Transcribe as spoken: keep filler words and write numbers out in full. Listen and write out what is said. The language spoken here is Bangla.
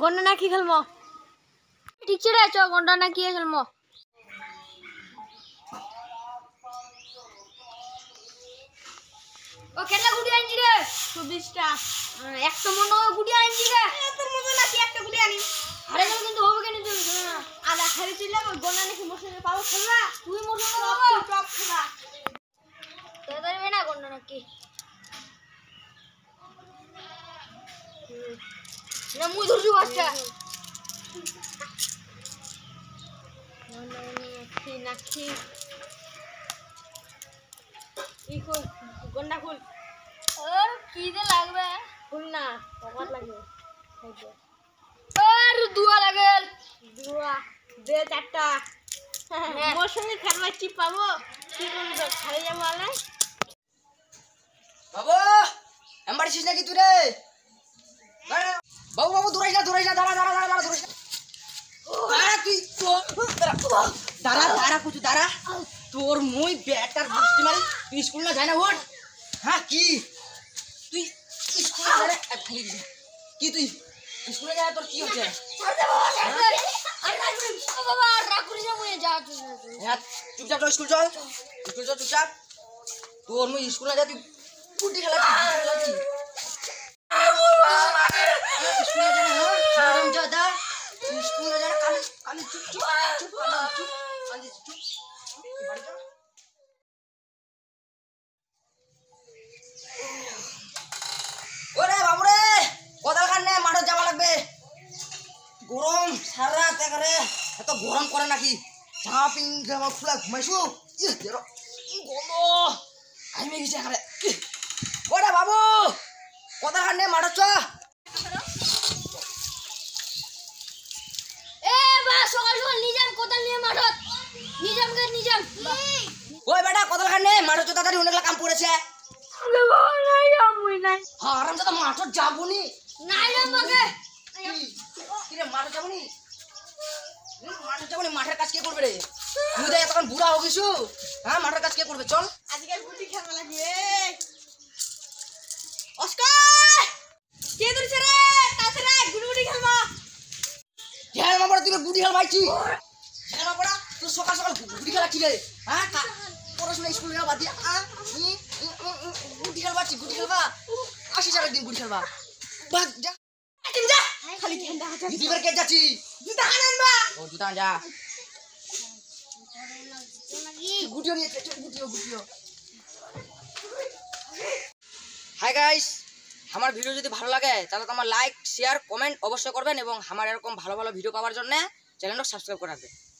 গন্ডা না কি খেলবো ঠিক ছে রে চ গন্ডা না কি খেলবো ও কেটলা গুড়ি আনছি রে চব্বিশ টা একটা মনে গুড়ি আনছি রে তোর মনে নাকি একটা গুড়ি আনি আরে তো কিন্তু হবে কেন তুই না আদা খালি ছিল ওই গন্ডা নাকি মশলা পাবো খেলবা তুই মশলা পাবো টপ খেলা তোদের বেনা গন্ডা নাকি না মুই ধরছি বাচ্চা নাকি নাকি ই খুল গন্ডা খুল আর কি দে লাগবে খুল না কত লাগবে আর দুয়া লাগেল দুয়া দে চারটা মোর সঙ্গে খেলবা চিপ পাবো কি করব খালি যাব আলে বাবু এমবাড়িস নাকি তুই রে বাবু বাবু দৌড়াইস না দৌড়াইস না দাঁড়া দাঁড়া দাঁড়া দাঁড়া দৌড়াইস না দাঁড়া তুই দাঁড়া দাঁড়া কুচু দাঁড়া তোর মুই ব্যাটার বৃষ্টি মারি তুই স্কুল না যায় না ওঠ হ্যাঁ কি তুই স্কুল না যায় কি তুই স্কুলে যায় তোর কি হচ্ছে বাবা রাখুরি যা মুই যা হ্যাঁ চুপচাপ চল স্কুল চল স্কুল চল চুপচাপ তোর মুই স্কুল না যা তুই গুটি খেলা খেলাচ্ছি স্কুলে যায় না হারাম জাদা স্কুলে যায় কালি কালি চুপ চুপ চুপ চুপ কালি চুপ বাড়ি যা ওরে বাবুরে কোদাল খান নে মাঠে যাওয়া লাগবে গরম সারা রাত একারে এত গরম করে নাকি জামা পিন জামা খোলা ঘুমাইছু গলো ঘাইমে গেছে একারে ওরে বাবু কোদাল খান নে মাঠে চ এ বা সকাল সকাল নিজাম কোদাল নিয়ে মাঠত নিজাম কে নিজাম ওই বেটা কোদাল খান নে মাঠে চ তাড়াতাড়ি অনেক কাম পড়েছে নাই আমুই নাই হারাম জাদা মাঠে যাবনি নাই রে মগে কি রে মাঠে যাবনি মাঠে যাবনি মাঠের কাজ কে করবে রে তুই দেখ তখন বুড়া হয়ে গেছু হ্যাঁ মাঠের কাজ কে করবে চল আজকে গুটি খেলবা লাগবে অস্কার কে ধরছে রে তাছাড়া গুটি গুটি খেলবা ধ্যান মামা তুই গুটি খেল ভাইছি ধ্যান মামা তুই সকাল সকাল গুটি খেলা কি রে হ্যাঁ পড়াশোনা স্কুল না বাদ দিয়া গুটি খেলবা কি গুটি খেলবা আসি সারা দিন গুটি খেলবা ভাগ যা তুমি যা খালি ঠান্ডা হাতে দিদিবার কে যাচ্ছি জুতা আনবা ও জুতা যা গুটিও নিয়ে গুটিও গুটিও হাই গাইস আমার ভিডিও যদি ভালো লাগে তাহলে তোমার লাইক শেয়ার কমেন্ট অবশ্যই করবেন এবং আমার এরকম ভালো ভালো ভিডিও পাওয়ার জন্য চ্যানেলটা সাবস্ক্রাইব করে রাখবেন।